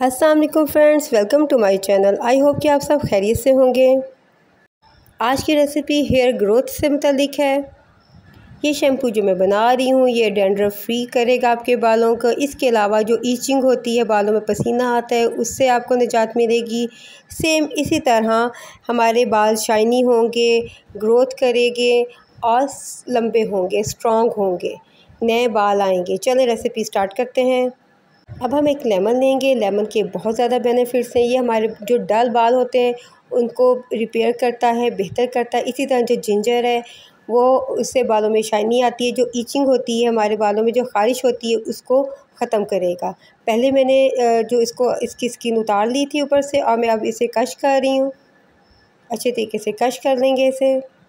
अस्सलाम वालेकुम friends, welcome to my channel. I hope कि आप सब खैरियत से होंगे। आज की रेसिपी हेयर ग्रोथ से मुतालिक है। ये शैम्पू जो मैं बना रही हूँ ये डैंड्रफ फ्री करेगा आपके बालों को। इसके अलावा जो ईचिंग होती है, बालों में पसीना आता है, उससे आपको निजात मिलेगी। सेम इसी तरह हमारे बाल शाइनी होंगे, ग्रोथ करेंगे और लंबे होंगे, स्ट्रॉन्ग होंगे, नए बाल आएंगे। चलें रेसिपी स्टार्ट करते हैं। अब हम एक लेमन लेंगे। लेमन के बहुत ज़्यादा बेनिफिट्स हैं। ये हमारे जो डल बाल होते हैं उनको रिपेयर करता है, बेहतर करता है। इसी तरह जो जिंजर है वो उससे बालों में शाइनी आती है। जो ईचिंग होती है हमारे बालों में, जो ख़ारिश होती है, उसको ख़त्म करेगा। पहले मैंने जो इसकी स्किन उतार ली थी ऊपर से, और मैं अब इसे कश कर रही हूँ। अच्छे तरीके से कश कर लेंगे इसे।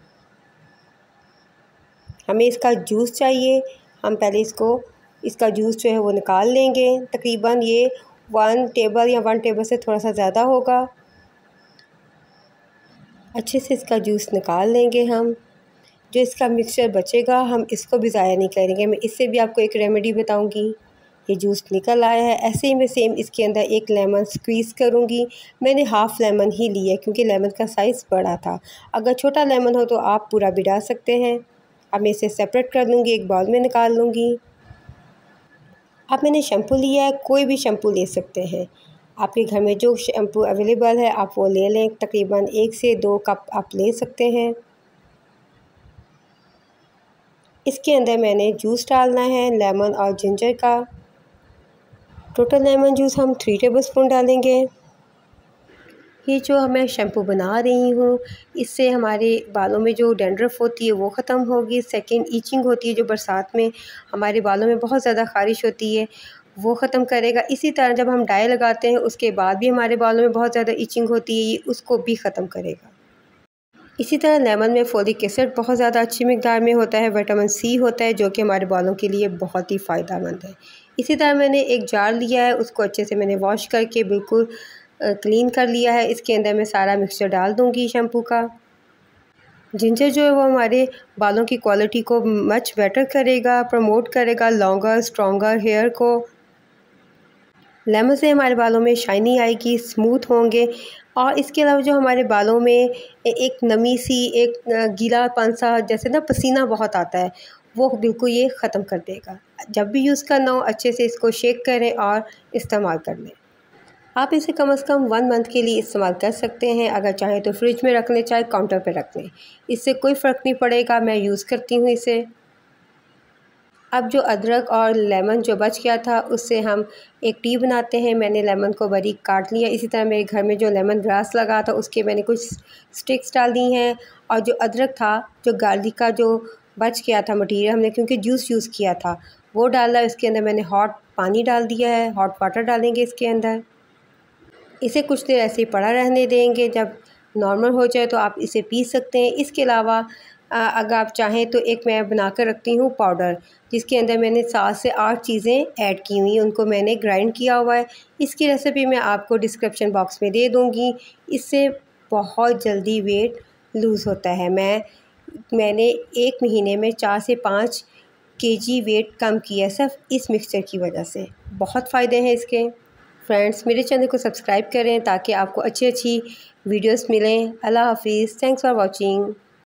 हमें इसका जूस चाहिए। हम पहले इसका जूस जो है वो निकाल लेंगे। तकरीबन ये 1 टेबल या 1 टेबल से थोड़ा सा ज़्यादा होगा। अच्छे से इसका जूस निकाल लेंगे हम। जो इसका मिक्सचर बचेगा हम इसको भी ज़ाया नहीं करेंगे। मैं इससे भी आपको एक रेमेडी बताऊंगी। ये जूस निकल आया है। ऐसे ही मैं सेम इसके अंदर एक लेमन स्क्वीज़ करूंगी। मैंने हाफ़ लेमन ही लिया क्योंकि लेमन का साइज़ बड़ा था। अगर छोटा लेमन हो तो आप पूरा भी डाल सकते हैं। अब मैं इसे सेपरेट कर लूँगी, एक बाउल में निकाल लूँगी। अब मैंने शैम्पू लिया है, कोई भी शैम्पू ले सकते हैं। आपके घर में जो शैम्पू अवेलेबल है आप वो ले लें। तकरीबन 1 से 2 कप आप ले सकते हैं। इसके अंदर मैंने जूस डालना है लेमन और जिंजर का। टोटल लेमन जूस हम 3 टेबलस्पून डालेंगे। ये जो मैं शैम्पू बना रही हूँ इससे हमारे बालों में जो डैंड्रफ होती है वो ख़त्म होगी। सेकंड, ईचिंग होती है जो बरसात में हमारे बालों में बहुत ज़्यादा ख़ारिश होती है, वो ख़त्म करेगा। इसी तरह जब हम डाई लगाते हैं उसके बाद भी हमारे बालों में बहुत ज़्यादा ईचिंग होती है, ये उसको भी ख़त्म करेगा। इसी तरह लेमन में फोलिक एसिड बहुत ज़्यादा अच्छी मिकदार में होता है, विटामिन सी होता है जो कि हमारे बालों के लिए बहुत ही फ़ायदेमंद है। इसी तरह मैंने एक जार लिया है, उसको अच्छे से मैंने वॉश करके बिल्कुल क्लीन कर लिया है। इसके अंदर मैं सारा मिक्सचर डाल दूँगी शैम्पू का। जिंजर जो है वो हमारे बालों की क्वालिटी को मच बेटर करेगा, प्रमोट करेगा लॉन्गर स्ट्रॉन्गर हेयर को। लेमन से हमारे बालों में शाइनी आएगी, स्मूथ होंगे। और इसके अलावा जो हमारे बालों में एक नमी सी, एक गीलापन सा, जैसे ना पसीना बहुत आता है, वो बिल्कुल ये ख़त्म कर देगा। जब भी यूज़ करना हो अच्छे से इसको शेक करें और इस्तेमाल कर लें। आप इसे कम से कम 1 मंथ के लिए इस्तेमाल कर सकते हैं। अगर चाहें तो फ्रिज में रख लें, चाहे काउंटर पर रख लें, इससे कोई फ़र्क नहीं पड़ेगा। मैं यूज़ करती हूँ इसे। अब जो अदरक और लेमन जो बच गया था उससे हम एक टी बनाते हैं। मैंने लेमन को बारीक काट लिया। इसी तरह मेरे घर में जो लेमन ग्रास लगा था उसके मैंने कुछ स्टिक्स डाल दी हैं। और जो अदरक था, जो गार्लिक का जो बच गया था मटीरियल, हमने क्योंकि जूस यूज़ किया था वो डाला। इसके अंदर मैंने हॉट पानी डाल दिया है, हॉट वाटर डालेंगे इसके अंदर। इसे कुछ देर ऐसे ही पड़ा रहने देंगे। जब नॉर्मल हो जाए तो आप इसे पी सकते हैं। इसके अलावा अगर आप चाहें तो एक मैं बना कर रखती हूँ पाउडर, जिसके अंदर मैंने 7 से 8 चीज़ें ऐड की हुई हैं, उनको मैंने ग्राइंड किया हुआ है। इसकी रेसिपी मैं आपको डिस्क्रिप्शन बॉक्स में दे दूँगी। इससे बहुत जल्दी वेट लूज़ होता है। मैंने 1 महीने में 4 से 5 केजी वेट कम किया सिर्फ इस मिक्सचर की वजह से। बहुत फ़ायदे हैं इसके। फ्रेंड्स, मेरे चैनल को सब्सक्राइब करें ताकि आपको अच्छी अच्छी वीडियोस मिलें। अल्लाह हाफिज़। Thanks for watching.